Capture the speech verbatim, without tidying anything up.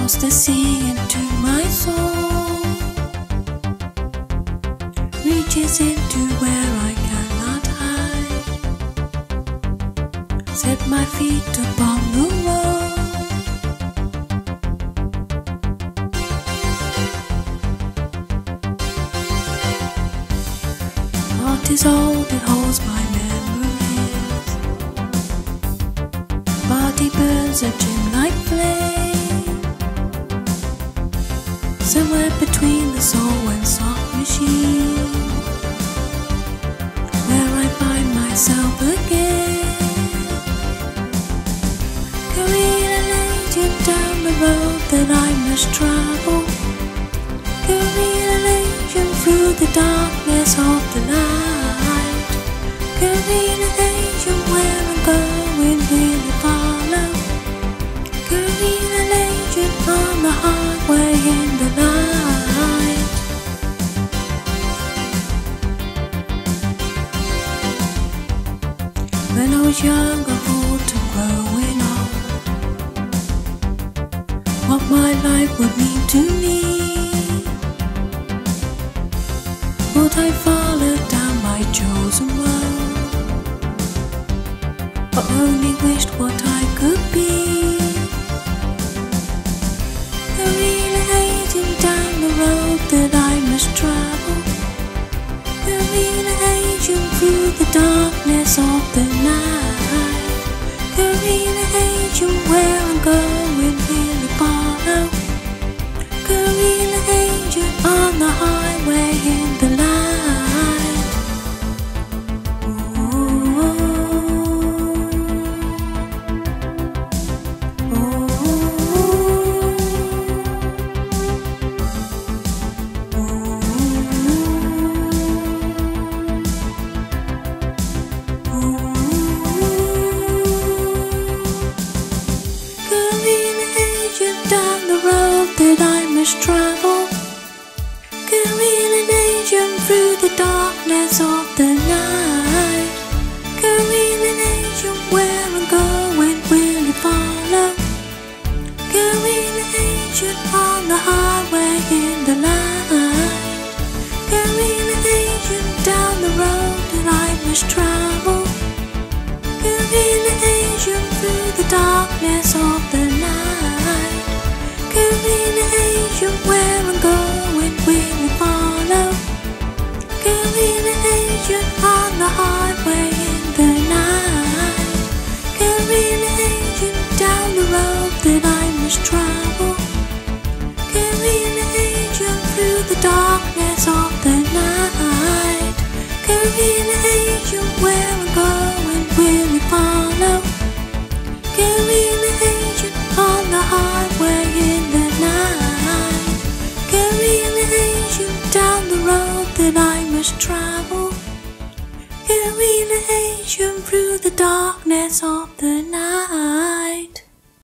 across the sea into my soul, reaches into where I cannot hide, set my feet upon the road. Heart is old, it holds my memories. Body burns a gem like flame, somewhere between the soul and soft machine, where I find myself again. Carrying an agent down the road that I must travel, carrying an agent through the darkness of the night, carrying an agent where I'm going, will you follow? Carrying an agent on the highway in the night. When I was young, I thought of growing old, what my life would mean to me. Would I follow down my chosen road, or only wished what I could be? Carrying an agent down the road that I must travel, carrying an agent through the darkness of the night, carrying an agent where I'm going, will you follow? Carrying an agent on the highway in the light. Down the road that I must travel, carrying an agent through the darkness of the night, carrying an agent where I'm going, will you follow? Carrying an agent on the highway in the light, carrying an agent down the road that I must travel, carrying an agent through the darkness of the night, carrying an agent where I'm going, will you follow? Carrying an agent on the highway in the night, carrying an agent down the road that I must travel, carrying an agent through the darkness of the night, carrying an agent where I'm going, will you follow? Carrying an agent on the highway in the night, carrying an agent down the road that I must travel, carrying an agent through the darkness of the night.